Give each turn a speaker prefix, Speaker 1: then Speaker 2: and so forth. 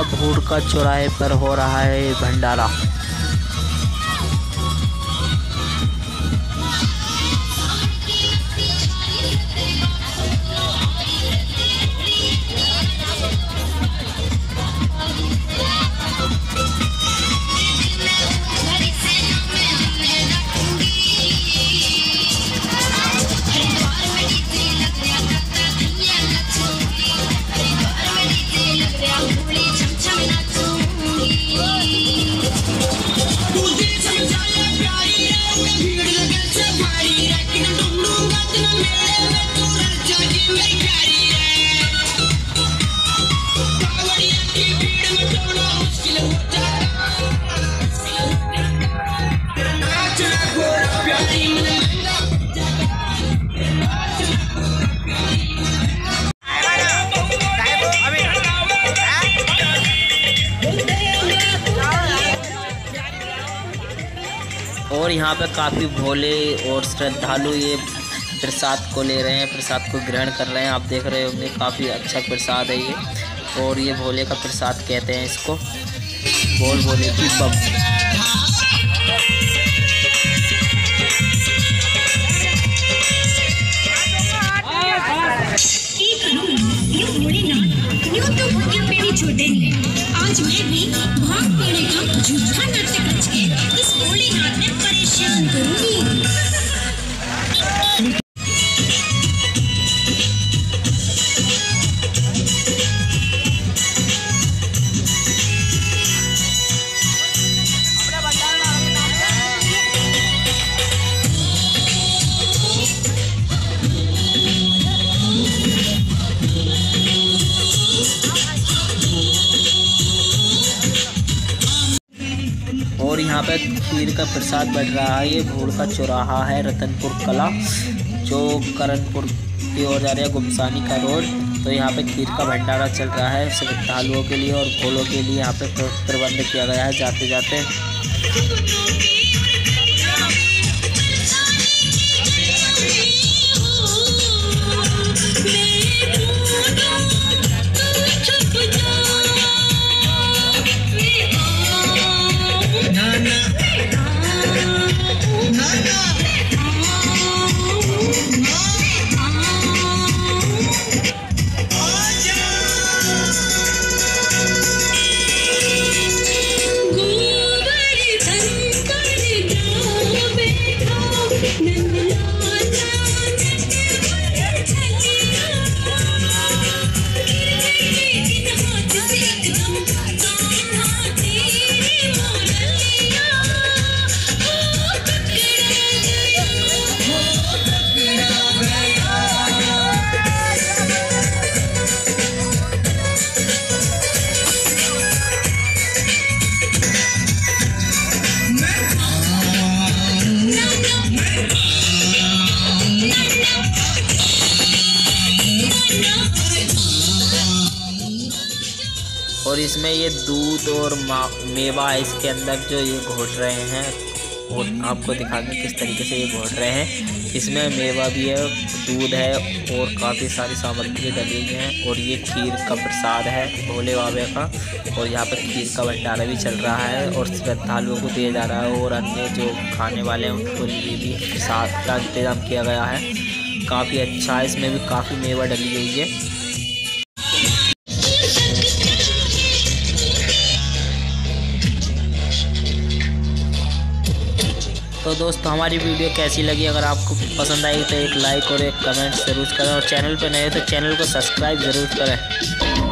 Speaker 1: का भूड़ का चौराहे पर हो रहा है भंडारा। और यहाँ पे काफ़ी भोले और श्रद्धालु ये प्रसाद को ले रहे हैं, प्रसाद को ग्रहण कर रहे हैं। आप देख रहे होंगे काफ़ी अच्छा प्रसाद है ये, और ये भोले का प्रसाद कहते हैं इसको। बोल भोले की बम।
Speaker 2: छोटे आज मैं भी भाग पीने का झूठा नाटक रच के इस भोलेनाथ में परेशान करूंगी।
Speaker 1: और यहाँ पे खीर का प्रसाद बढ़ रहा है। ये भूड़ का चौराहा है रतनपुर कला, जो करणपुर की ओर जा रहा है, गुमसानी का रोड। तो यहाँ पे खीर का भंडारा चल रहा है श्रद्धालुओं के लिए और भोलों के लिए। यहाँ पे प्रबंध किया गया है जाते जाते। और इसमें ये दूध और मेवा है इसके अंदर जो ये घोट रहे हैं, और आपको दिखाएंगे किस तरीके से ये घोट रहे हैं। इसमें मेवा भी है, दूध है और काफ़ी सारी सामग्री डली हुई है। और ये खीर का प्रसाद है भोले बाबा का, और यहाँ पर खीर का भंडारा भी चल रहा है और श्रद्धालुओं को दिया जा रहा है। और अन्य जो खाने वाले हैं उनको लिए भी प्रसाद का इंतजाम किया गया है। काफ़ी अच्छा है, इसमें भी काफ़ी मेवा डली हुई है। तो दोस्तों हमारी वीडियो कैसी लगी? अगर आपको पसंद आई तो एक लाइक और एक कमेंट ज़रूर करें, और चैनल पर नए हो तो चैनल को सब्सक्राइब ज़रूर करें।